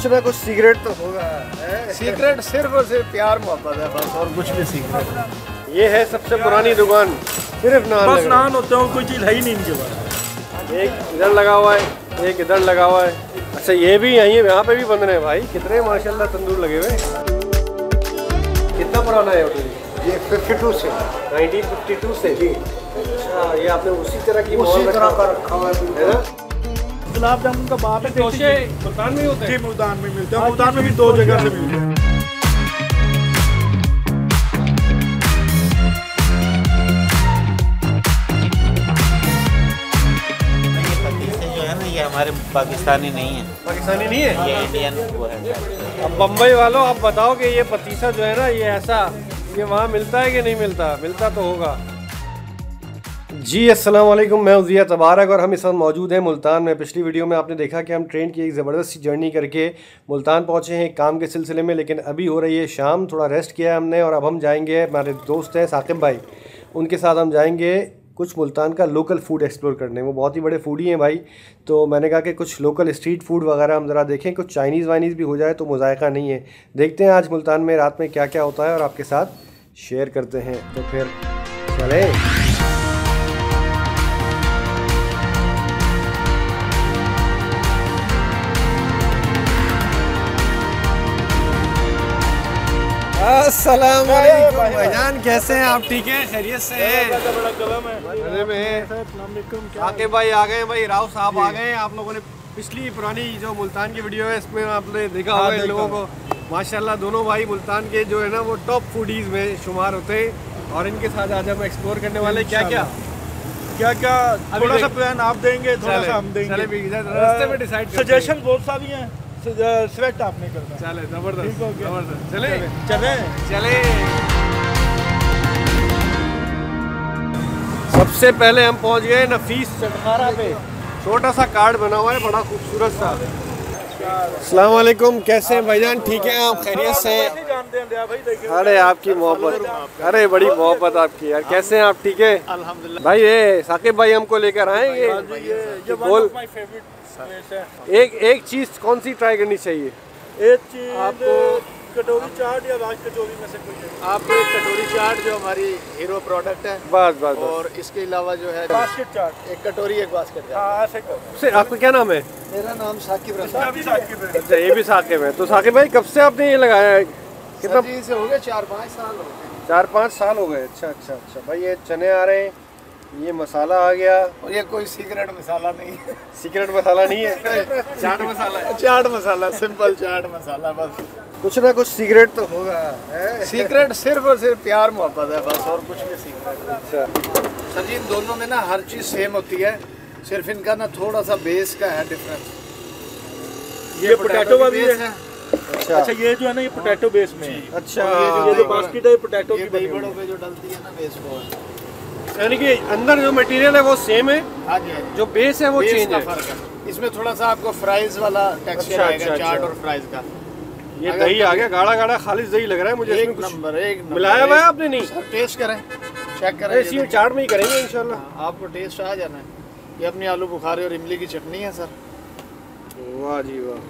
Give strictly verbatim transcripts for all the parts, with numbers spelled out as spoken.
कुछ ना कुछ सीक्रेट तो होगा। सीक्रेट सिर्फ और सिर्फ प्यार मोहब्बत है बस, और कुछ भी सीक्रेट। ये है सबसे पुरानी दुकान, सिर्फ नान बस नान होते हो, कोई चीज़ है ही नहीं इनके पास। एक इधर लगा हुआ है, एक इधर लगा हुआ है। अच्छा ये भी यहीं है, यहाँ पे भी बंद रहे हैं भाई। कितने माशाल्लाह तंदूर लगे हुए। कितना पुराना है होटल? ये बावन से नाइनटीन फिफ्टी टू से जी। अच्छा ये आपने उसी तरह की उसी तरह का रखा हुआ है ना। गुलाब जामुन का बाप है, मुल्तान में होते हैं। जी मुल्तान में मिलते हैं, मुल्तान में भी दो जगह से मिलते हैं। ये हमारे पाकिस्तानी नहीं है। पाकिस्तानी नहीं है, ये इंडियन वो है। अब बम्बई वालों आप बताओ कि ये पतीसा जो है ना, ये ऐसा ये वहाँ मिलता है कि नहीं मिलता? मिलता तो होगा जी। अस्सलाम वालेकुम, मैं उज़िया तबारक और हम इस वक्त मौजूद हैं मुल्तान में। पिछली वीडियो में आपने देखा कि हम ट्रेन की एक ज़बरदस्त जर्नी करके मुल्तान पहुँचे हैं काम के सिलसिले में, लेकिन अभी हो रही है शाम। थोड़ा रेस्ट किया है हमने और अब हम जाएंगे, हमारे दोस्त हैं साकिब भाई, उनके साथ हम जाएंगे कुछ मुल्तान का लोकल फूड एक्सप्लोर करने। वो बहुत ही बड़े फूडी हैं भाई, तो मैंने कहा कि कुछ लोकल स्ट्रीट फूड वगैरह हम ज़रा देखें, कुछ चाइनीज़ वाइनीज़ भी हो जाए तो मुज़ायका नहीं है। देखते हैं आज मुल्तान में रात में क्या क्या होता है और आपके साथ शेयर करते हैं। तो फिर चलें। अस्सलाम वालेकुम भाईजान, कैसे हैं आप? ठीक हैं, खैरियत से हैं? मज़े में हैं। आके भाई आ गए भाई, राव साहब आ गए। आप लोगों ने पिछली पुरानी जो मुल्तान की वीडियो है इसमें आपने देखा होगा इन लोगों को। माशाल्लाह दोनों भाई मुल्तान के जो है ना वो टॉप फूडीज़ में शुमार होते हैं और इनके साथ आज हम एक्सप्लोर करने वाले क्या क्या क्या क्या थोड़ा सा प्लान आप देंगे, थोड़ा सा हम देंगे। रास्ते में डिसाइड सजेशन बहुत सारी हैं, सिलेक्ट आपने करना। चले जबरदस्त जबरदस्त, चले चले चले। सबसे पहले हम पहुंच गए नफीस चटखारा पे। छोटा सा कार्ड बना हुआ है, बड़ा खूबसूरत सा। अस्सलाम वालेकुम, कैसे हैं भाईजान? ठीक है आप? खैरियत से हैं? अरे आपकी मोहब्बत, अरे बड़ी मोहब्बत आपकी यार। कैसे हैं आप? ठीक है अल्हम्दुलिल्लाह। भाई। ये साकिब भाई हमको लेकर आएंगे। ये बोल, है। एक एक चीज़ कौन सी ट्राई करनी चाहिए एक चीज आपको? कटोरी चाट या राज कचौरी में से कोई? आपको एक कटोरी चाट जो हमारी हीरो प्रोडक्ट है, बस बस बस। और इसके अलावा जो है बास्केट चाट, एक कटोरी एक बास्केट चाट। हाँ ऐसे करो। से आपका क्या नाम है? मेरा नाम साकिब इसका रजा। भी साकिब है। अच्छा ये भी साकिब है। तो साकिब भाई कब से आपने ये लगाया है? कितना? सर जी से हो गए चार पाँच साल हो गए। चार पाँच साल हो गए। अच्छा अच्छा अच्छा भाई। ये चने आ रहे हैं, ये मसाला आ गया। और ये कोई सीक्रेट मसाला नहीं है। सीक्रेट मसाला नहीं है, चाट मसाला है। चाट मसाला, सिंपल चाट मसाला बस। कुछ ना कुछ सीक्रेट तो होगा। सीक्रेट सिर्फ और सिर्फ प्यार मोहब्बत है बस, और कुछ भी सीक्रेट। अच्छा सर जी इन दोनों में ना हर चीज़ सेम होती है, सिर्फ इनका ना थोड़ा सा बेस का है डिफरेंस। ये पोटैटो वाली है। अच्छा अच्छा ये जो है ना ये पोटैटो बेस में है। अच्छा। ये जो बास्केट है पोटैटो की बनी दही हुई बड़ों है। पे जो डलती है ना बेस वो है। यानी कि अंदर जो मटेरियल है वो सेम है, हाँ जी हाँ जी। जो बेस है वो बेस चेंज का है। फर्क है। इसमें थोड़ा सा आपको फ्राइज वाला टेक्सचर अच्छा, आएगा, अच्छा, चाट अच्छा। और फ्राइज का। ये दही आ गया, गाढ़ा गाढ़ा खालिश दही लग रहा है मुझे। एक इसमें कुछ नंबर, एक नंबर। मिलाया हुआ है आपने? नहीं सर टेस्ट करें, चेक करें। इसी में चाट में ही करेंगे इंशाल्लाह। आपको टेस्ट आ जाना है। ये अपनी आलू बुखारे और इमली की चटनी है सर। वाह जी वाह।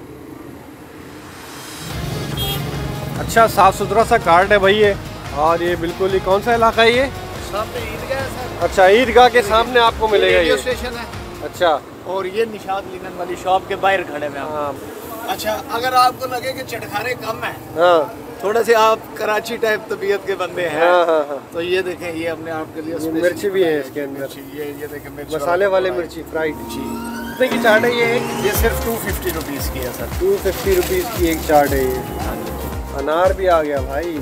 अच्छा साफ सुथरा सा कार्ड है भाई ये। और ये बिल्कुल ही कौन सा इलाका है ये? सामने ईदगाह है सर। अच्छा ईदगाह के सामने आपको मिलेगा रेडियो ये। स्टेशन है। अच्छा और ये निशाद लिनन वाली शॉप के बाहर खड़े हैं हम। हाँ अच्छा अगर आपको लगे कि चटखारे कम है, हाँ थोड़े से आप कराची टाइप तबीयत के बंदे हैं, हाँ हाँ हाँ। तो ये देखें, ये अपने आप के लिए ये स्पेशल मिर्ची भी है इसके अंदर। मिर्ची, ये ये देखें मिर्च मसाले वाले वाला मिर्ची फ्राइड। जी। कितने की चाट है ये? ये सिर्फ टू फिफ्टी रुपीज़ की है सर। टू फिफ्टी रुपीज़ की एक चाट है ये। अनार भी आ गया भाई।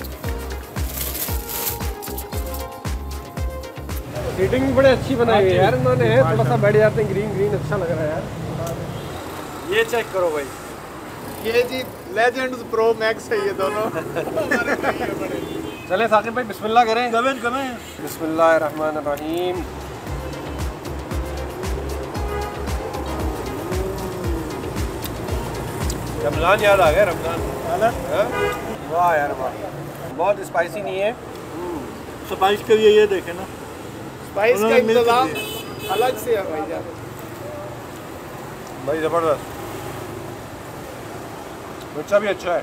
सीटिंग भी बड़े अच्छी बनाई हुई है यार इन्होंने। थोड़ा सा बैठ जाते हैं, ग्रीन ग्रीन अच्छा लग रहा है यार। ये चेक करो भाई, ये जी लेजेंड प्रो मैक्स है ये दोनों। चले साकिब भाई बिस्मिल्लाह करें। Comment comment. बिस्मिल्लाहिर्रहमानिर्रहीम। रमज़ान याद आ गया, रमज़ान। वाह यार वाह, बहुत स्पाइसी नहीं है। स्पाइस के लिए ये देखे ना, स्पाइस का इंतजाम अलग से है भाई जान। भाई ज़बरदस्त। बच्चा भी अच्छा है।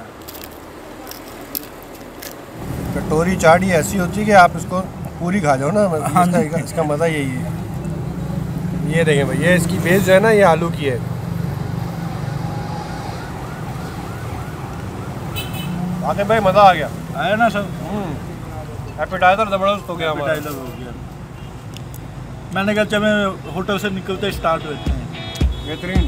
कटोरी चाट ही ऐसी होती है कि आप इसको पूरी खा जाओ ना। हाँ, इसका, इसका मज़ा यही है। ये देखें भाई, ये इसकी बेस जो है ना ये आलू की है। आके भाई मज़ा आ गया, आया ना सर। एपेटाइजर ज़बरदस्त हो गया हमारा। एपेटाइजर हो गया। मैंने कहा चलो होटल से निकलते स्टार्ट होते हैं। बेहतरीन।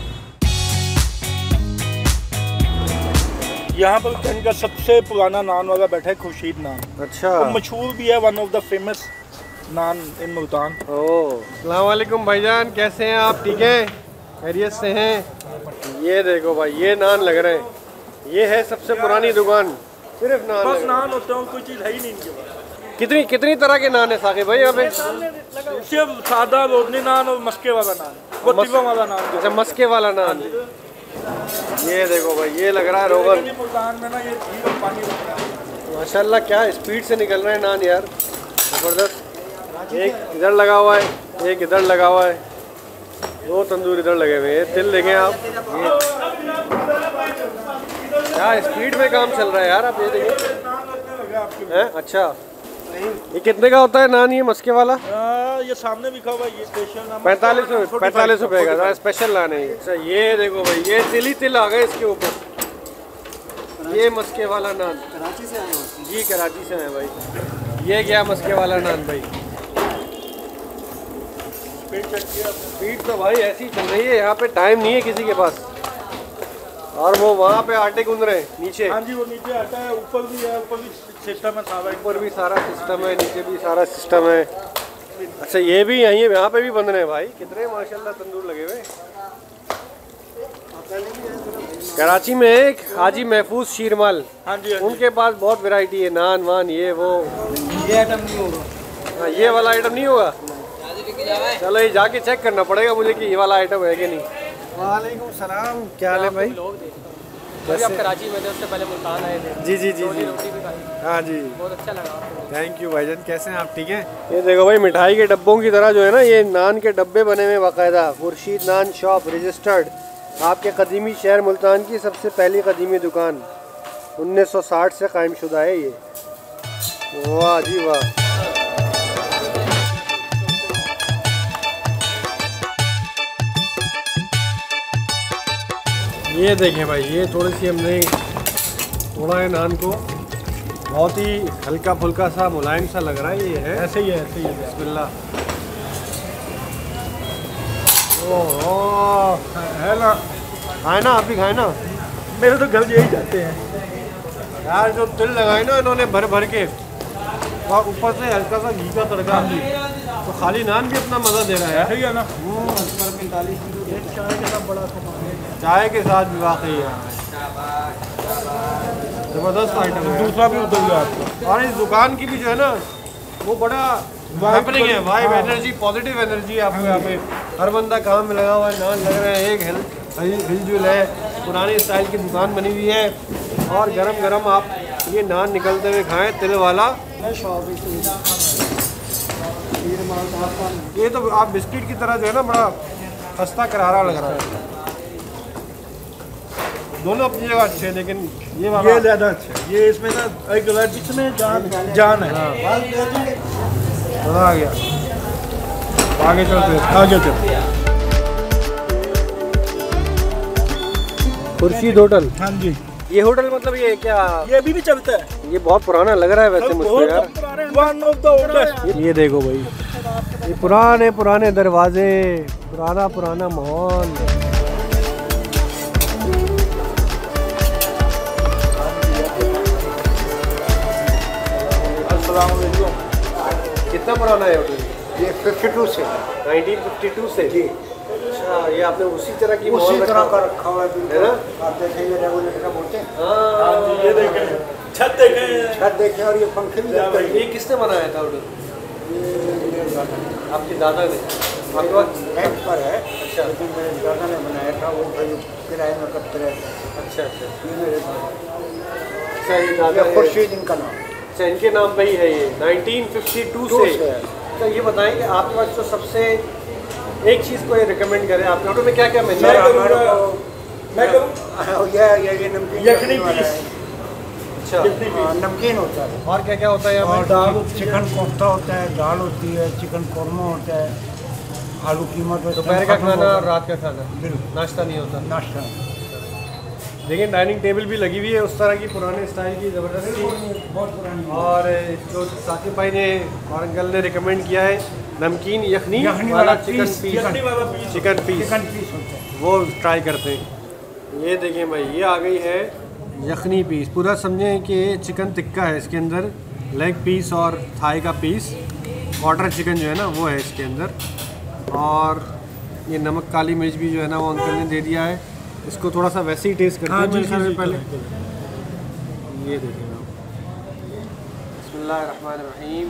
यहाँ पर कहीं का सबसे पुराना नान वाला बैठा है, खुर्शीद नान। अच्छा। तो मशहूर भी है, one of the famous naan in Multan. ओह, अस्सलाम वालेकुम भाईजान, कैसे हैं आप? ठीक हैं, खैरियत से हैं? ये देखो भाई, ये नान लग रहे हैं। ये है सबसे पुरानी दुकान, सिर्फ नान। बस नान होते हैं, कोई चीज़ है ही नहीं इनके पास। कितनी कितनी तरह के नान है साकिब भाई यहाँ पे? सिर्फ सादा रोटनी नान और मस्के वाला नान, वो तिवा वाला नान। अच्छा, मस्के वाला नान। ये देखो भाई, ये लग रहा है रोगन। मुल्तान में ना ये घी और पानी होता है। माशाल्लाह, क्या स्पीड से निकल रहे हैं नान यार, ज़बरदस्त। एक इधर लगा हुआ है, एक इधर लगा हुआ है, दो तंदूर इधर लगे हुए हैं। तिल देखें आप, ये क्या स्पीड में काम चल रहा है यार। आप ये देखिए। हैं? अच्छा, ये कितने का होता है नान ये मस्के वाला? आ, ये सामने लिखा हुआ है, ये स्पेशल नाम पैंतालीस रुपये पैंतालीस रुपये का स्पेशल नान है। अच्छा, ये देखो भाई, ये तिल ही तिल आ गए इसके ऊपर। ये मस्के वाला नान कराची से आए हो? जी, कराची से आए भाई। ये क्या मस्के वाला नान भाई? स्पीड तो भाई ऐसी चल रही है, यहाँ पे टाइम नहीं है किसी के पास। और वो वहाँ पे आटे गूंद रहे हैं नीचे। हाँ जी, वो नीचे आता है, ऊपर भी है, ऊपर भी सिस्टम है सारा। ऊपर भी सारा सिस्टम है, नीचे भी सारा सिस्टम है। अच्छा, ये भी यहीं यहाँ पे भी बन रहे हैं भाई। कितने माशाल्लाह तंदूर लगे हुए। कराची में एक हाजी महफूज शीरमाल, हाँ जी, हाँ जी। उनके पास बहुत वैरायटी है, नान वान ये वो। ये आइटम नहीं होगा। हाँ, ये वाला आइटम नहीं होगा। चलो ये जाके चेक करना पड़ेगा मुझे कि ये वाला आइटम है कि नहीं। वालेकुम सलाम, क्या हाल है भाई? अभी आप कराची में थे, उससे पहले मुल्तान आए थे। जी जी जी जी। रोटी भी खाई, हाँ जी, बहुत अच्छा लगा। थैंक यू भाईजान, कैसे हैं आप? ठीक हैं। ये देखो भाई, मिठाई के डब्बों की तरह जो है ना, ये नान के डब्बे बने हुए बाकायदा। खुर्शीद नान शॉप रजिस्टर्ड, आपके कदीमी शहर मुल्तान की सबसे पहली कदीमी दुकान, उन्नीस सौ साठ से कायम शुदा है ये। वाह जी वाह। ये देखें भाई, ये थोड़ी सी हमने तोड़ा है नान को, बहुत ही हल्का फुल्का सा मुलायम सा लग रहा है। ये है ऐसे ही है, ऐसे ही है। बिस्मिल्लाह। ओह, है ना, खाए ना, आप भी खाए ना। मेरे तो घर यही जाते हैं यार, जो तिल लगाए ना इन्होंने भर भर के, और ऊपर से हल्का सा घी का तड़का, तो खाली नान भी अपना मज़ा दे रहा है। सही है ना। चाय के साथ बड़ा चाय के साथ भी वाकई है, ज़बरदस्त आइटम है। दूसरा भी उतर गया आपका। और इस दुकान की भी जो है ना, वो बड़ा हैपनिंग है, वाइब, एनर्जी, पॉजिटिव एनर्जी आपको यहाँ पे। हर बंदा काम में लगा हुआ है, नान लग रहे हैं, एक हिल हिलजुल है, पुरानी स्टाइल की दुकान बनी हुई है। और गरम गरम आप ये नान निकलते हुए खाएं, तिल वाला। ये तो आप बिस्किट की तरह जो है ना, बड़ा खस्ता करारा लग रहा है। दोनों अपनी जगह अच्छे हैं, लेकिन ये वाला ये ज़्यादा अच्छा है। ये इसमें ना एक इसमें जान जान है। मज़ा आ गया। आगे चलते हैं, आगे चलते। खुर्शीद होटल। हाँ जी, ये होटल मतलब ये क्या? ये भी भी चलता है। ये बहुत पुराना लग रहा है वैसे मुझको यार। One of the oldest. ये देखो भाई, ये पुराने पुराने दरवाजे, पुराना पुराना माहौल। कितना पुराना है होटल? ये बावन से नाइनटीन फिफ्टी टू से। जी। अच्छा, ये आपने उसी तरह की उसी माहौल तरह रखा का रखा हुआ है, है बिल्कुल। ना? आप देखेंगे रेगुलेटर बोलते हैं। हाँ, ये देखें, छत देखें, छत देखें, और ये पंखे भी लगते हैं। ये किसने बनाया था होटल? आपके दादा ने? आपके पास रेंट पर है। अच्छा। लेकिन मेरे दादा ने बनाया था, वो भाई किराए में करते रहते हैं। अच्छा अच्छा ये मेरे दादा। अच्छा, ये दादा ये है। खुर्शीद इनका नाम। अच्छा, इनके नाम पे ही है ये, नाइनटीन फिफ्टी टू टू से। से है। तो ये बताएं कि आपके पास तो सबसे एक चीज़ को ये रिकमेंड करें, आपके होटल में क्या क्या मेन्यू सर है? हमारे को मैं करूँ ये ये नमकीन यखनी पीस। अच्छा, नमकीन होता है और क्या क्या होता है यहाँ और पे? दाल चिकन कोफ्ता होता है, दाल होती है, चिकन कौरमा होता है, आलू कीमा तो दोपहर का खाना और रात का खाना, बिल्कुल नाश्ता नहीं होता। नाश्ता। देखिए डाइनिंग टेबल भी लगी हुई है उस तरह की पुराने स्टाइल की, ज़बरदस्त बहुत पुरानी और जो साकिब भाई ने और अंकल ने रिकमेंड किया है नमकीन यखनी यखनी वाला वाला चिकन पीस, पीस, यखनी वाला piece. Chicken piece chicken piece होता है। वो ट्राई करते हैं। ये देखें भाई, ये आ गई है यखनी पीस। पूरा समझें कि चिकन टिक्का है, इसके अंदर लेग पीस और थाई का पीस, क्वार्टर चिकन जो है ना वो है इसके अंदर। और ये नमक काली मिर्च भी जो है ना वो अंकल ने दे दिया है। इसको थोड़ा सा वैसे ही टेस्ट करते हाँ हैं जी, मेरे ख्याल जी, में जी, पहले। करें, ये देखें आप, बिस्मिल्लाहिर्रहमानिर्रहीम।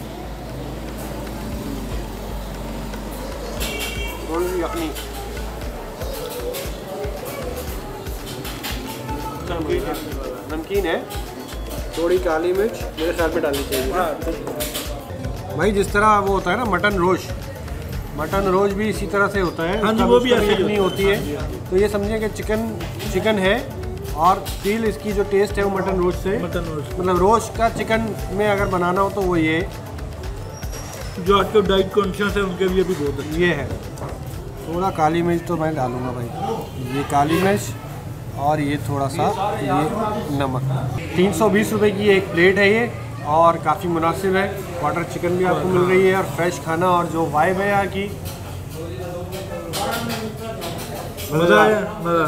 थोड़ी सी यखनी नमकीन है, थोड़ी काली मिर्च मेरे ख्याल में डालनी चाहिए। हाँ, भाई जिस तरह वो होता है ना मटन रोज, मटन रोज भी इसी तरह से होता है। हाँ जी, उसका वो भी उसका ऐसे ही यखनी होता होती है। है। हाँ जी, हाँ तो ये समझिए कि चिकन चिकन है और फील इसकी जो टेस्ट है वो मटन रोज से, मटन रोस्ट। मतलब रोज का चिकन में अगर बनाना हो तो वो ये जो आजकल डाइट कॉन्शियस है उनके लिए भी बहुत अच्छा। ये है। थोड़ा काली मिर्च तो मैं डालूंगा भाई, ये काली मिर्च और ये थोड़ा सा ये नमक। तीन सौ बीस रुपये की एक प्लेट है ये और काफ़ी मुनासिब है। क्वार्टर चिकन भी आपको मिल रही है और फ्रेश खाना, और जो वाइब है यहाँ की मज़ा आया, मज़ा।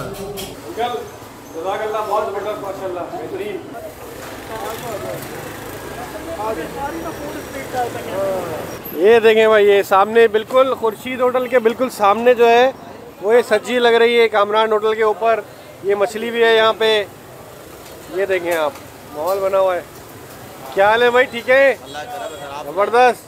बहुत ज़बरदस्त, माशाल्लाह, बेहतरीन। ये देखें भाई, ये सामने बिल्कुल खुर्शीद होटल के बिल्कुल सामने जो है वो ये सज्जी लग रही है कामरान होटल के ऊपर। ये मछली भी है यहाँ पे। ये देखें आप, माहौल बना हुआ है। क्या हाल है भाई, ठीक है? ज़बरदस्त।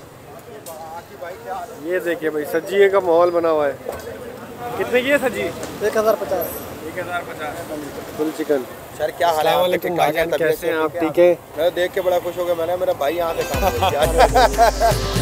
ये देखिए भाई, सज्जी का माहौल बना हुआ है। कितने की है सज्जी? एक हज़ार पचास। एक हज़ार पचास फुल चिकन। सर क्या हाल है? अस्सलामुअलैकुम भाईजान, कैसे हैं आप? ठीक है। मैं देख के बड़ा खुश हो गया। मैंने मेरा भाई यहाँ पे काम किया।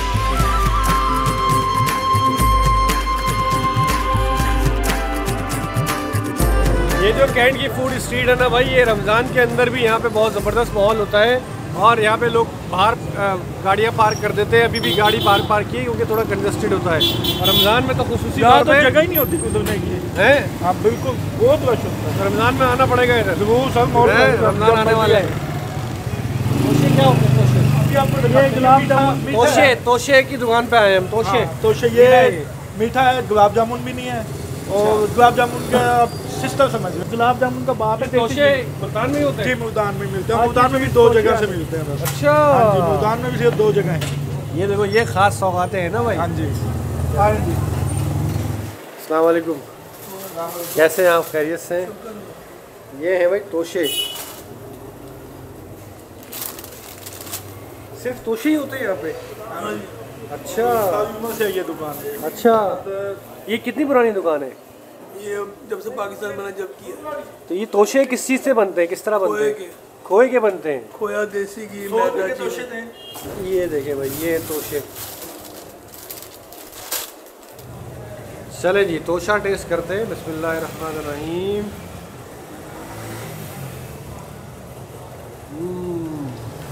ये जो कैंट की फूड स्ट्रीट है ना भाई, ये रमज़ान के अंदर भी यहाँ पे बहुत ज़बरदस्त माहौल होता है और यहाँ पे लोग बाहर गाड़ियाँ पार्क कर देते हैं। अभी भी गाड़ी पार्क पार्क की क्योंकि थोड़ा कंजस्टेड होता है। और रमज़ान में तो खुसूसी यहाँ तौर तो पे जगह ही नहीं होती कुदरने की है। हाँ बिल्कुल, बहुत रश होता है। रमज़ान में आना पड़ेगा इधर, जरूर सर, और है, रमज़ान आने वाला है। तोशे क्या होते हैं? तोशे, अभी आपको ये गुलाब जामुन मीठा तोशे है। तोशे की दुकान पे आए हम। तोशे हाँ, तोशे ये मीठा है, गुलाब जामुन भी नहीं है। और गुलाब जामुन का सिस्टर समझ लो, गुलाब जामुन का बाप है। तोशे मुल्तान में होते जी, हैं? मुल्तान में मिलते हैं। मुल्तान में भी दो जगह से मिलते हैं बस। अच्छा, हाँ जी, मुल्तान में भी सिर्फ दो जगह हैं। ये देखो, ये खास सौगातें हैं ना भाई। हाँ जी, हाँ जी। अस्सलाम वालेकुम, कैसे हैं आप? खैरियत से? ये है भाई तोशे। सिर्फ तोशे ही होते हैं यहाँ पे? अच्छा सालों से ये दुकान। अच्छा, ये कितनी पुरानी दुकान है? ये जब से पाकिस्तान बना जब की है। तो ये तोशे किस चीज़ से बनते हैं, किस तरह बनते खोए हैं? के। खोए के बनते हैं। खोया देसी घी सौ रुपए मैदा के तोशे चीनी। थे। ये देखें भाई, ये तोशे। चले जी, तोशा टेस्ट करते हैं। बिस्मिल्लाहिर्रहमानिर्रहीम। हम्म,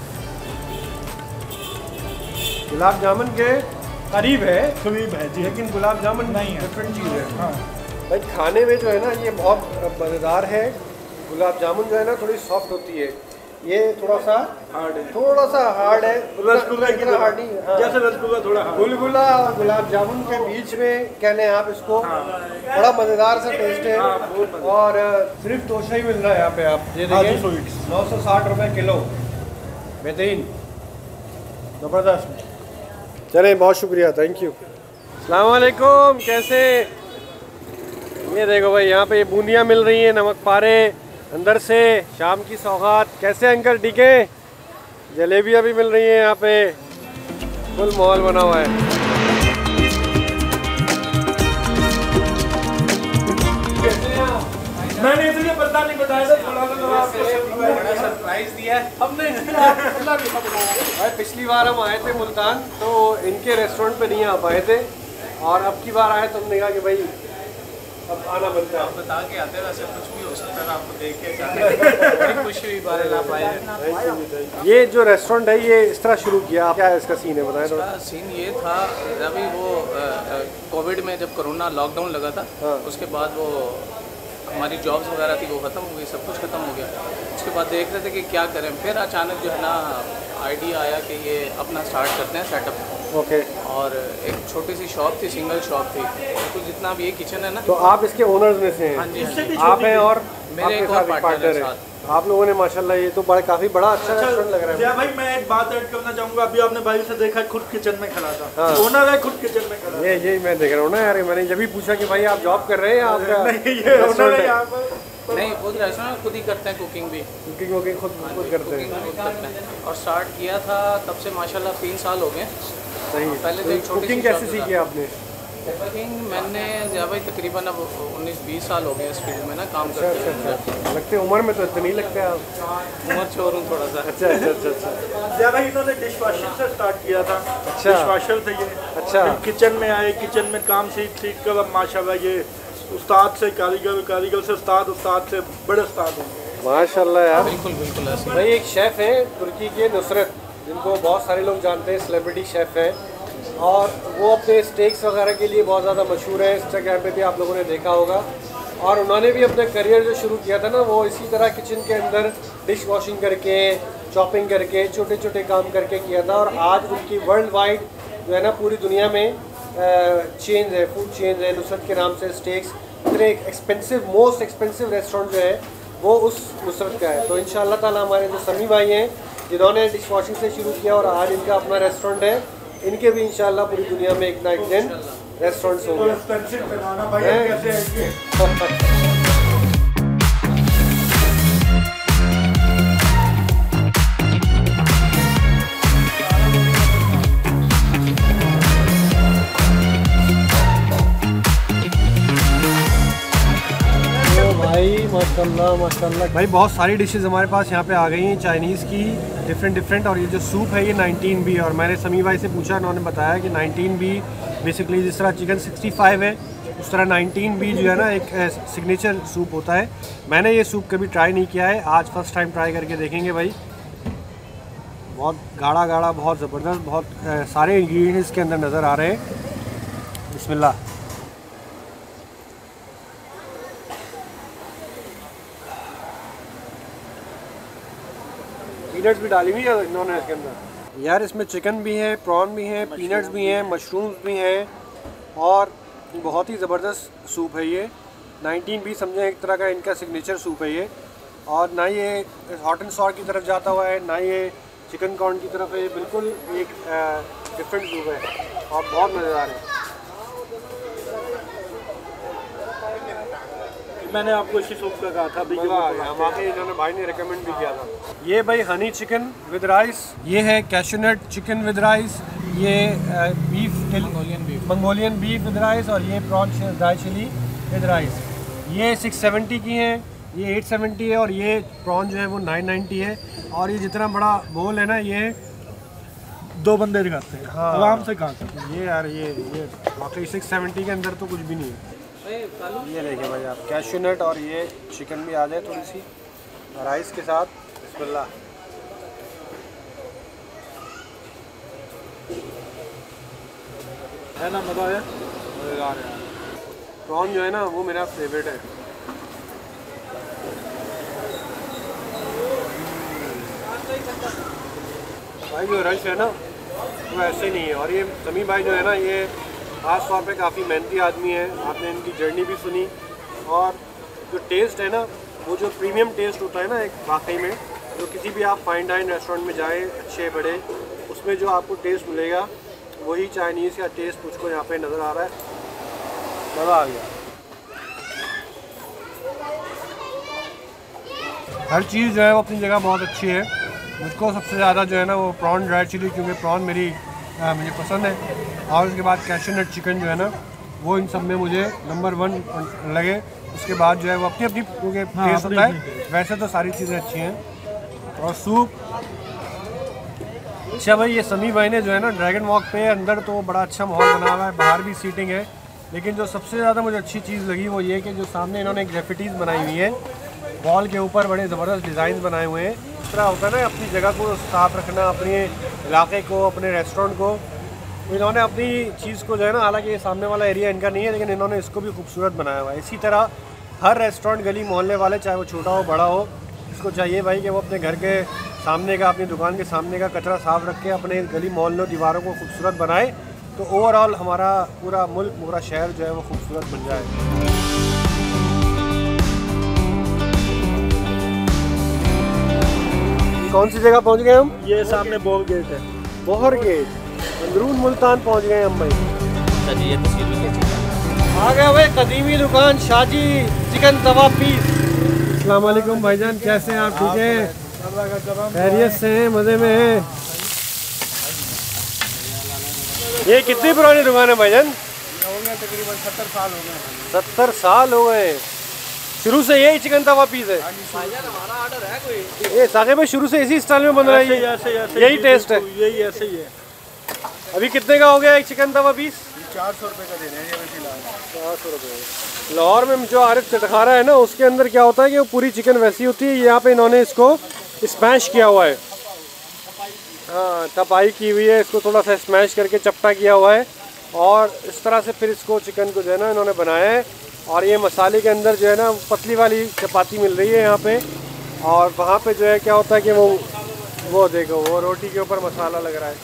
गुलाब जामुन के करीब है, करीब है जी, लेकिन गुलाब जामुन नहीं है। डिफरेंट चीज़ है। हाँ भाई खाने में जो है ना ये बहुत मज़ेदार है। गुलाब जामुन जो है ना थोड़ी सॉफ्ट होती है, ये थोड़ा सा हार्ड है, थोड़ा सा हार्ड है। रसगुल्ला की इतना तरह। हार्ड नहीं। हाँ। जैसे रसगुल्ला थोड़ा हार्ड। गुलगुला और गुलाब जामुन के बीच में कह लें आप इसको, बड़ा मज़ेदार सा टेस्ट है। हाँ, बहुत मज़ेदार। और अ, सिर्फ तोशा ही मिल रहा है यहाँ पे। आप ये हाँ जी, देखिए, स्वीट्स। नौ सौ साठ रुपये किलो, बेहतरीन, ज़बरदस्त। चलें, बहुत शुक्रिया, थैंक यू। अस्सलाम वालेकुम, कैसे? ये देखो भाई, यहाँ पे बूंदियाँ मिल रही हैं, नमक पारे अंदर से, शाम की सौगात। कैसे अंकल, ठीक है? जलेबियाँ भी मिल रही हैं यहाँ पे, फुल माहौल बना हुआ है। मैंने इसलिए पता नहीं बताया था, थोड़ा सा तो आपको बड़ा सरप्राइज दिया है हमने। भाई पिछली बार हम आए थे मुल्तान, तो इनके रेस्टोरेंट पे नहीं आ पाए थे, और अब की बार आए तो हमने कहा कि भाई अब आना बनता है। बता के आते हैं, वैसे कुछ भी हो सकता है, आपको देख के जाने बड़ी खुशी हुई बारे आप आए। ये जो रेस्टोरेंट है ये इस तरह शुरू किया, क्या है इसका सीन है बताएं थोड़ा। इसका सीन ये था, अभी वो कोविड में जब कोरोना लॉकडाउन लगा था, हाँ। उसके बाद वो हमारी जॉब्स वगैरह थी वो ख़त्म हो गई, सब कुछ ख़त्म हो गया। उसके बाद देख रहे थे कि क्या करें, फिर अचानक जो है ना आइडिया आया कि ये अपना स्टार्ट करते हैं सेटअप। ओके। और एक छोटी सी शॉप थी, सिंगल शॉप थी, बिल्कुल जितना भी ये किचन है ना। तो आप इसके ओनर्स में से हैं? हाँ जी, हाँ जी। आप हैं और मेरे एक और पार्टनर है। आप लोगों ने माशाल्लाह ये तो बड़ा काफ़ी बड़ा अच्छा रेस्टोरेंट लग रहा है। भाई मैं एक बात ऐड करना चाहूँगा, अभी आपने भाई से देखा खुद किचन में खड़ा था, हाँ। ओनर है खुद किचन में खड़ा। ये यही मैं देख रहा हूँ ना यार, मैंने जब भी पूछा कि भाई आप जॉब कर रहे हैं आपका नहीं, ये ओनर है यहाँ पर। नहीं, खुद रेस्टोरेंट खुद ही करते हैं, कुकिंग भी कुकिंग वुकिंग खुद खुद करते हैं। खुद करते हैं। और स्टार्ट किया था तब से माशाल्लाह तीन साल हो गए। सही। पहले तो एक छोटी कुकिंग सी कैसे शॉप सीखी आपने? कुकिंग मैंने जब भाई तकरीबन अब उन्नीस बीस साल हो गए इस फील्ड में ना काम अच्छा करते अच्छा हैं। अच्छा, लगते हैं उम्र में तो इतने नहीं लगते आप। उम्र छोर हूँ थोड़ा सा। अच्छा अच्छा अच्छा अच्छा। जब भाई इन्होंने डिश वॉशिंग से स्टार्ट किया था, अच्छा। डिश वॉशर थे ये। अच्छा। फिर किचन में आए, किचन में काम सीख सीख कर अब माशाल्लाह ये उस्ताद से कारीगर, कारीगर से उस्ताद, उस्ताद से बड़े उस्ताद हैं माशाल्लाह यार। बिल्कुल बिल्कुल ऐसे। भाई एक शेफ़ है तुर्की के, नुसरत, जिनको बहुत सारे लोग जानते हैं, सेलिब्रिटी शेफ़ है और वो अपने स्टेक्स वगैरह के लिए बहुत ज़्यादा मशहूर है। इंस्टाग्राम पे भी आप लोगों ने देखा होगा। और उन्होंने भी अपना करियर जो शुरू किया था ना, वो इसी तरह किचन के अंदर डिश वॉशिंग करके, चॉपिंग करके, छोटे छोटे काम करके किया था। और आज उनकी वर्ल्ड वाइड जो है ना पूरी दुनिया में चेंज है, फूड चेंज है, नुसरत के नाम से स्टेक्स। इतने एक्सपेंसिव, मोस्ट एक्सपेंसिव रेस्टोरेंट जो है वो उस नुसरत का है। तो इंशाअल्लाह ताला हमारे जो समी भाई हैं जिन्होंने डिश वॉशिंग से शुरू किया और आज इनका अपना रेस्टोरेंट है, इनके भी इंशाअल्लाह पूरी दुनिया में एक ना एक दिन रेस्टोरेंट्स होंगे। भाई माशाल्लाह माशाल्लाह भाई, बहुत सारी डिशेस हमारे पास यहाँ पे आ गई हैं चाइनीज़ की, डिफरेंट डिफरेंट। और ये जो सूप है ये नाइनटीन बी, और मैंने समी भाई से पूछा, उन्होंने बताया कि नाइनटीन बी बेसिकली जिस तरह चिकन सिक्सटी फाइव है उस तरह नाइनटीन बी जो है ना एक सिग्नेचर सूप होता है। मैंने ये सूप कभी ट्राई नहीं किया है, आज फर्स्ट टाइम ट्राई करके देखेंगे भाई। बहुत गाढ़ा गाढ़ा, बहुत ज़बरदस्त, बहुत आ, सारे इंग्रेडिएंट्स के अंदर नज़र आ रहे हैं। बिस्मिल्लाह। पीनट्स भी डाली हुई है इन्होंने इसके अंदर यार। इसमें चिकन भी है, प्रॉन भी है, पीनट्स भी हैं, मशरूम्स भी हैं और बहुत ही ज़बरदस्त सूप है ये। नाइनटीन भी समझें एक तरह का इनका सिग्नेचर सूप है ये। और ना ये हॉट एंड सॉर की तरफ जाता हुआ है, ना ये चिकन कॉर्न की तरफ है, ये बिल्कुल एक डिफरेंट सूप है और बहुत मज़ेदार है। मैंने आपको इसी सूप का कहा था, वाकई इन्होंने भाई ने रिकमेंड भी किया था। ये भाई हनी चिकन विद राइस, ये है कैशूनट चिकन विद राइस, ये beef Mongolian beef Mongolian beef with rice, और ये prawn dry chilli with rice. ये सिक्स सेवेंटी की हैं, ये एट सेवेंटी है, और ये प्रॉन जो है वो नाइन नाइन्टी है। और ये जितना बड़ा बोल है ना, ये दो बंदे दिखाते हैं, हाँ आराम से खा सकते हैं। ये यार ये ये वाकई सिक्स सेवेंटी के अंदर तो कुछ भी नहीं है। ये देखिए भाई आप, कैशूनट और ये चिकन भी आ जाए थोड़ी सी राइस के साथ। बिस्मिल्लाह। है ना, मज़ा आया। मज़ेदार है। प्रॉन जो है ना वो मेरा फेवरेट है। भाई जो राइस है ना वो ऐसे नहीं है। और ये समी भाई जो है ना ये ख़ास तौर पे काफ़ी मेहनती आदमी है। आपने इनकी जर्नी भी सुनी और जो टेस्ट है ना वो जो प्रीमियम टेस्ट होता है ना एक वाकई में, जो किसी भी आप फाइन डाइन रेस्टोरेंट में जाएं अच्छे बड़े, उसमें जो आपको टेस्ट मिलेगा वही चाइनीज़ का टेस्ट मुझको यहाँ पे नज़र आ रहा है। मज़ा आ गया। हर चीज़ जो है वो अपनी जगह बहुत अच्छी है। मुझको सबसे ज़्यादा जो है ना वो प्रॉन ड्राई चिली, क्योंकि प्रॉन मेरी आ, मुझे पसंद है। और उसके बाद कैशूनट चिकन जो है ना वो इन सब में मुझे नंबर वन लगे। उसके बाद जो है वो अपनी अपनी क्योंकि हाँ, टेस्ट होता है, वैसे तो सारी चीज़ें अच्छी हैं। और सूप अच्छा भाई, ये समी भाई ने जो है ना ड्रैगन वॉक पे अंदर तो बड़ा अच्छा माहौल बना हुआ है, बाहर भी सीटिंग है, लेकिन जो सबसे ज़्यादा मुझे अच्छी चीज़ लगी वो ये कि जो सामने इन्होंने ग्रेफिटीज़ बनाई हुई हैं, वॉल के ऊपर बड़े ज़बरदस्त डिज़ाइन बनाए हुए हैं। इस तरह होता है ना अपनी जगह को साफ़ रखना, अपने इलाके को, अपने रेस्टोरेंट को। इन्होंने अपनी चीज़ को जो है ना, हालांकि ये सामने वाला एरिया इनका नहीं है, लेकिन इन्होंने इसको भी खूबसूरत बनाया हुआ है। इसी तरह हर रेस्टोरेंट, गली मोहल्ले वाले, चाहे वो छोटा हो बड़ा हो, इसको चाहिए भाई कि वो अपने घर के सामने का, अपनी दुकान के सामने का कचरा साफ़ रख के अपने गली मोहल्लों दीवारों को खूबसूरत बनाए, तो ओवरऑल हमारा पूरा मुल्क, पूरा शहर जो है वो खूबसूरत बन जाए। कौन सी जगह पहुंच गए हम? ये सामने बोर गेट है, बोहर गेट, अंदरून मुल्तान पहुंच गए हम भाई। जी ये तस्वीर भी खींची। आ गए भाई कदीमी दुकान शाजी चिकन तवा पीस। अस्सलाम वालेकुम भाईजान, कैसे हैं आप? ठीक है, खैरियत से हैं, मज़े में हैं? ये कितनी पुरानी दुकान है भाईजान? हो गया तकरीबन सत्तर साल हो गए। सत्तर साल हो गए। शुरू से यही चिकन तवा पीस है? हमारा ऑर्डर है कोई? ये सागे में शुरू से इसी स्टाइल में बन रहा है? ऐसे ऐसे यही टेस्ट है? यही ऐसे ही है। अभी कितने का हो गया एक चिकन तवा पीस? चार सौ रुपये का देने हैं फिलहाल। चार सौ रुपये। लाहौर में जो आरिफ चटखारा है ना, उसके अंदर क्या होता है कि वो पूरी चिकन वैसी होती है। यहाँ पे इन्होंने इसको स्मैश किया हुआ है, हाँ तपाई की हुई है, इसको थोड़ा सा स्मैश करके चपटा किया हुआ है, और इस तरह से फिर इसको चिकन को जो है ना इन्होंने बनाया है। और ये मसाले के अंदर जो है ना पतली वाली चपाती मिल रही है यहाँ पे, और वहाँ पे जो है क्या होता है कि वो वो देखो वो रोटी के ऊपर मसाला लग रहा है।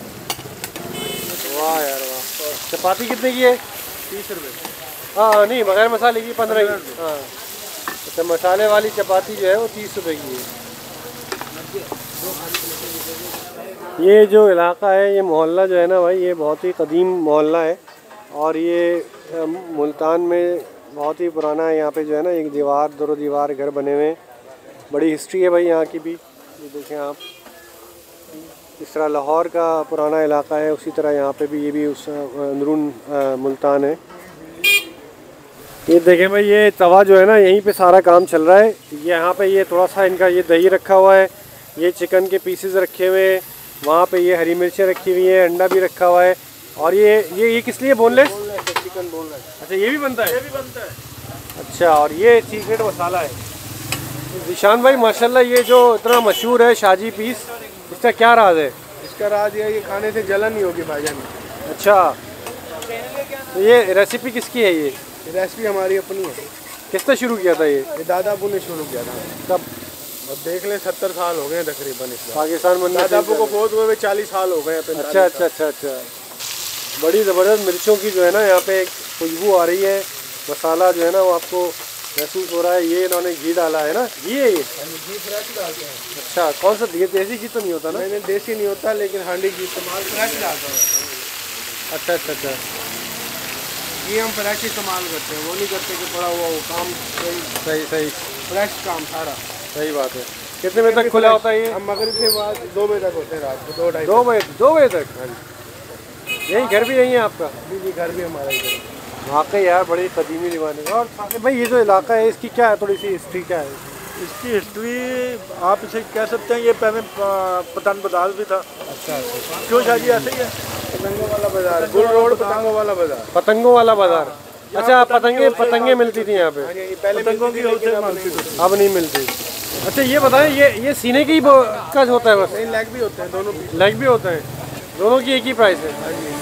वाह यार वाह। चपाती कितने की है? तीस रुपये। हाँ नहीं, बगैर मसाले की पंद्रह की। हाँ अच्छा, मसाले वाली चपाती जो है वो तीस रुपए की है। ये जो इलाका है, ये मोहल्ला जो है ना भाई, ये बहुत ही कदीम मोहल्ला है, और ये मुल्तान में बहुत ही पुराना है। यहाँ पे जो है ना एक दीवार, दो दीवार घर बने हुए हैं, बड़ी हिस्ट्री है भाई यहाँ की भी। ये देखें आप, इस तरह लाहौर का पुराना इलाका है, उसी तरह यहाँ पे भी ये भी उस अंदरून मुल्तान है। ये देखें भाई, ये तवा जो है ना यहीं पे सारा काम चल रहा है। ये यहाँ पे ये थोड़ा सा इनका ये दही रखा हुआ है, ये चिकन के पीसेस रखे हुए हैं, वहाँ पे ये हरी मिर्चें रखी हुई हैं, अंडा भी रखा हुआ है, और ये ये ये किस लिए बोनलेस? Chicken boneless. अच्छा ये भी बनता है? ये भी बनता है। अच्छा, और ये सीक्रेट मसाला है। निशान भाई माशाल्लाह, ये जो इतना मशहूर है शाजी पीस, इसका क्या राज है? इसका राज ये ये खाने से जलन नहीं होगी भाईजान। अच्छा, तो ये रेसिपी किसकी है? ये रेसिपी हमारी अपनी है। किसने शुरू किया था ये? ये दादा अबू ने शुरू किया था। कब? अब देख लें, सत्तर साल हो गए तकरीबन इस बार। पाकिस्तान बनने दादा अबू को बहुत हुए चालीस साल हो गए। अच्छा अच्छा अच्छा अच्छा। बड़ी ज़बरदस्त मिर्चों की जो है ना यहाँ पे एक खुशबू आ रही है, मसाला जो है ना वो आपको महसूस हो रहा है। ये इन्होंने घी डाला है ना, घी है ये? घी फ्रेश डालते हैं। अच्छा, कौन सा घी? देसी घी तो नहीं होता ना? नहीं नहीं, देसी नहीं होता, लेकिन हांडी घी इस्तेमाल फ्रेश डालते हैं। अच्छा अच्छा अच्छा। ये हम फ्रेश इस्तेमाल करते हैं, वो नहीं करते कि पड़ा हुआ वो काम। सही सही सही फ्रेश काम सारा। सही बात है। कितने बजे तक खुला होता है ये? हम मगरिब के बाद दो बजे तक होते हैं, रात को दो ढाई। दो बजे दो बजे तक? हाँ जी। यही घर भी यही है आपका? जी जी, घर भी हमारा ही है। वाकई यार बड़ी कदीमी दीवान है। और भाई ये जो इलाका है इसकी क्या है, थोड़ी सी हिस्ट्री क्या है? इसकी हिस्ट्री आप इसे कह सकते हैं, ये पहले पतंग बाजार भी था। अच्छा अच्छा। क्यों शाजी ऐसे ही है? पतंगों वाला बाजार, गुल रोड पतंगों वाला बाजार। पतंगों वाला बाजार। अच्छा, पतंगे पतंगे मिलती थी यहाँ पे? पहले पतंगों की होलसेल मिलती थी, अब नहीं मिलती। अच्छा ये बताएं, ये ये सीने की का होता है बस? नहीं, लेग भी होते हैं, दोनों पीस। लेग भी होते हैं, दोनों की एक ही प्राइस है? हाँ जी।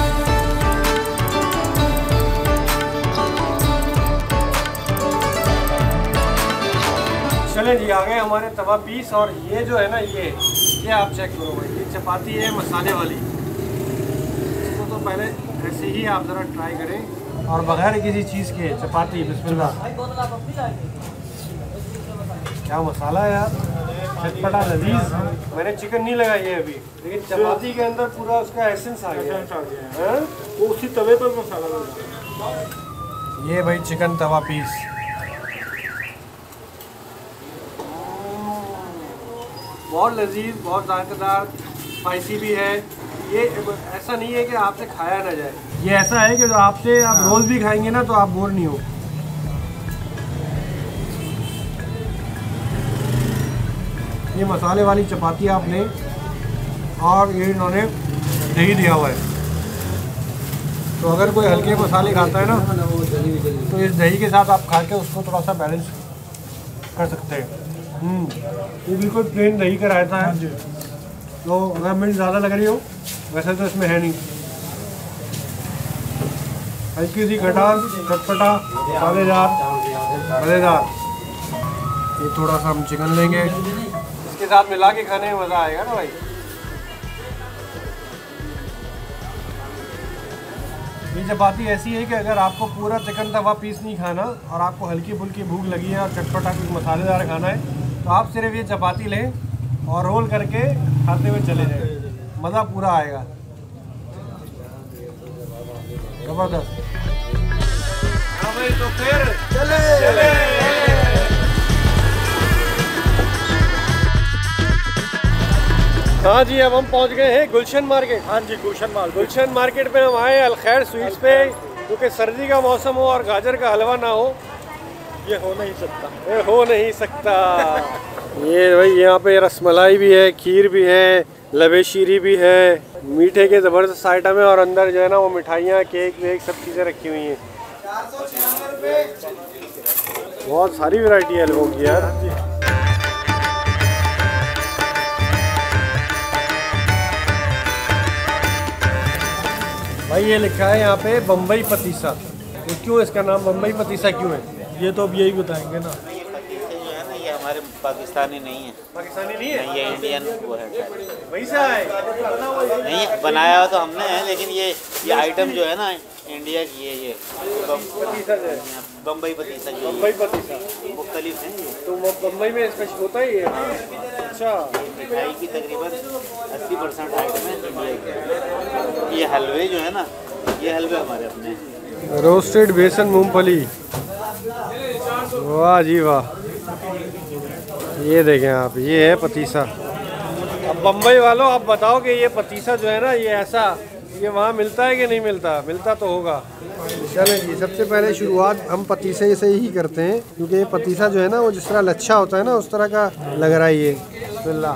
चले जी, आ गए हमारे तवा पीस। और ये जो है ना, ये ये आप चेक करो भाई, ये चपाती है मसाले वाली। इसको तो पहले ऐसे ही आप ज़रा ट्राई करें, और बगैर किसी चीज़ के चपाती। बिस्मिल्लाह। क्या मसाला है यार, चटपटा लजीज। मैंने चिकन नहीं लगाई है अभी, लेकिन चपाती के अंदर पूरा उसका एसेंस आ गया है। वो उसी तवे पर मसाला लगा। ये भाई चिकन तवा पीस, बहुत लजीज, बहुत जायकेदार, स्पाइसी भी है। ये ऐसा नहीं है कि आपसे खाया ना जाए, ये ऐसा है कि जो आपसे आप रोज़ भी खाएंगे ना तो आप बोर नहीं हो। ये मसाले वाली चपाती आपने, और ये इन्होंने दही दिया हुआ है। तो अगर कोई हल्के मसाले खाता है ना तो इस दही के साथ आप खा के उसको थोड़ा सा बैलेंस कर सकते हैं। ये बिल्कुल प्लेन दही का रायता है, तो अगर मिर्च ज़्यादा लग रही हो, वैसे तो इसमें है नहीं, हल्की सी खटास, चटपटा, मसालेदार, मज़ेदार। ये थोड़ा सा हम चिकन लेंगे, इसके साथ मिला के खाने में मज़ा आएगा ना भाई। ये चपाती ऐसी है कि अगर आपको पूरा चिकन तवा पीस नहीं खाना और आपको हल्की फुल्की भूख लगी है और चटपटा कुछ मसालेदार खाना है, तो आप सिर्फ ये चपाती लें और रोल करके खाते हुए चले जाएं, मज़ा पूरा आएगा, ज़बरदस्त। हाँ भाई, तो फिर चले चले। हाँ जी, अब हम पहुंच गए हैं गुलशन मार्केट। हाँ जी, गुलशन मार्केट। गुलशन मार्केट पे हम आए अलखैर स्वीट्स पे, क्योंकि सर्दी का मौसम हो और गाजर का हलवा ना हो, ये हो नहीं सकता, ये हो नहीं सकता। ये भाई यहाँ पे रसमलाई भी है, खीर भी है, लबे शीरी भी है, मीठे के ज़बरदस्त आइटम है और अंदर जो है ना वो मिठाइयाँ, केक वेक सब चीज़ें रखी हुई हैं। बहुत सारी वैरायटी है हलवों की यार। भाई ये लिखा है यहाँ पे बम्बई पतीसा, तो क्यों इसका नाम बम्बई पतीसा क्यों है? ये तो अब यही बताएंगे ना। ये पतीसे जो है ना, ये हमारे पाकिस्तानी नहीं है। पाकिस्तानी नहीं है? नहीं, ये इंडियन वो है। वही से है? नहीं बनाया तो हमने है, लेकिन ये ये आइटम जो है ना इंडिया की है। ये पतीसा जो है, बम्बई पतीसा जो बम्बई पतीसा मुख्तलिफ है ये। तो बम्बई में स्पेशल होता ही है। अच्छा, मिठाई की तकरीबन अस्सी परसेंट आइटम है इंडिया की। ये हलवे जो है ना, ये हलवे हमारे अपने हैं। रोस्टेड बेसन मूंगफली, वाह जी वाह। ये देखें आप, ये है पतीसा। अब बम्बई वालों आप बताओ कि ये पतीसा जो है ना, ये ऐसा ये वहाँ मिलता है कि नहीं मिलता? मिलता तो होगा। चलें जी, सबसे पहले शुरुआत हम पतीसे से ही करते हैं, क्योंकि ये पतीसा जो है ना वो जिस तरह लच्छा होता है ना उस तरह का लग रहा है ये। बिस्मिल्लाह।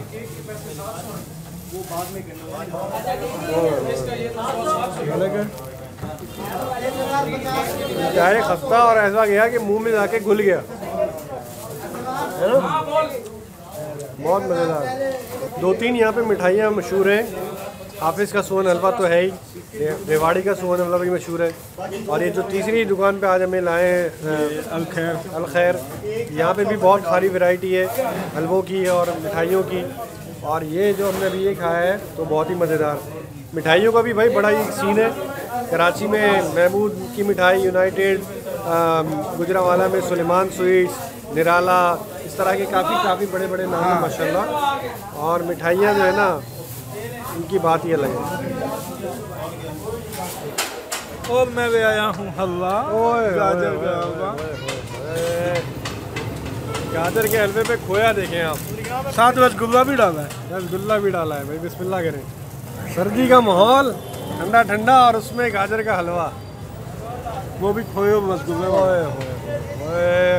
चाहे खस्ता और ऐसा गया कि मुंह में जाके घुल गया है ना, बहुत मज़ेदार। दो तीन यहाँ पे मिठाइयाँ मशहूर हैं। हाफिज़ का सोन हलवा तो है ही, रेवाड़ी का सोन हलवा भी मशहूर है, और ये जो तीसरी दुकान पे आज हमें लाए हैं अलखैर अलखैर यहाँ पे भी बहुत सारी वैरायटी है हलवों की और मिठाइयों की। और ये जो हमने अभी ये खाया है तो बहुत ही मज़ेदार। मिठाइयों का भी भाई बड़ा ही सीन है। कराची में महमूद की मिठाई, यूनाइटेड, गुजरावाला में सुलेमान स्वीट्स, निराला, इस तरह के काफ़ी काफ़ी बड़े बड़े नाम हैं माशाल्लाह। और मिठाइयाँ जो है ना उनकी बात ही अलग है। और मैं भी आया हूँ हलवा, गाजर का हलवा। गाजर के हलवे पे खोया देखें आप, साथ रसगुल्ला भी डाला है। रसगुल्ला भी डाला है भाई, बिस्मिल्लाह करें। सर्दी का माहौल, ठंडा ठंडा, और उसमें गाजर का हलवा, वो भी खोए रसगुल्ले। ओए होए होए,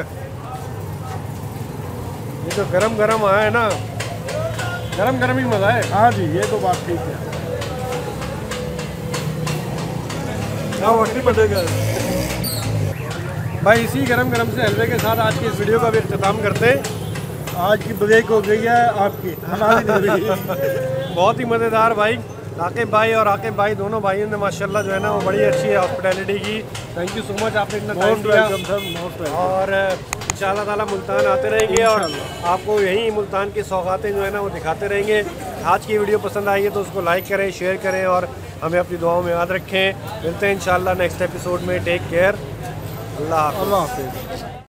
ये तो गरम गरम आया है ना, गरम गरम ही मज़ा है। हाँ जी, ये तो बात ठीक है। हाँ, वक्ती पड़ेगा भाई। इसी गरम गरम से हलवे के साथ आज की इस वीडियो का भी इख्तिताम करते हैं। आज की ब्रेक हो गई है आपकी, हमारी नहीं रही। बहुत ही मज़ेदार भाई। आकिब भाई और आकिब भाई दोनों भाइयों ने माशाल्लाह जो है ना वो बड़ी अच्छी हॉस्पिटैलिटी की। थैंक यू सो मच, आपने इतना टाइम दिया। और इंशाअल्लाह ताला मुल्तान आते रहेंगे और आपको यहीं मुल्तान की सौगातें जो है ना वो दिखाते रहेंगे। आज की वीडियो पसंद आई है तो उसको लाइक करें, शेयर करें और हमें अपनी दुआओं में याद रखें। मिलते हैं इंशाअल्लाह नेक्स्ट एपिसोड में। टेक केयर, अल्लाह हाफ़िज़।